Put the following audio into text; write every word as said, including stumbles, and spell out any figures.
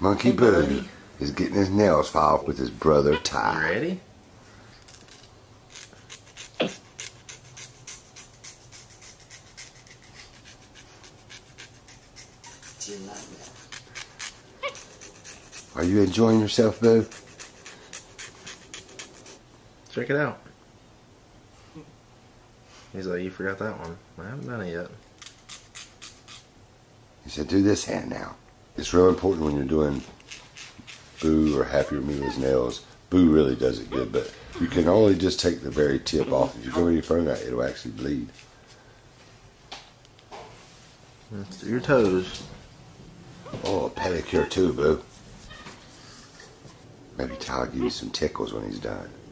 MonkeyBoo is getting his nails filed with his brother Ty. You ready? Are you enjoying yourself, Boo? Check it out. He's like, you forgot that one. I haven't done it yet. He said, do this hand now. It's real important when you're doing Boo or Happy Removal's nails. Boo really does it good, but you can only just take the very tip off. If you go any further, it'll actually bleed. Let's do your toes. Oh, a pedicure too, Boo. Maybe Ty will give you some tickles when he's done.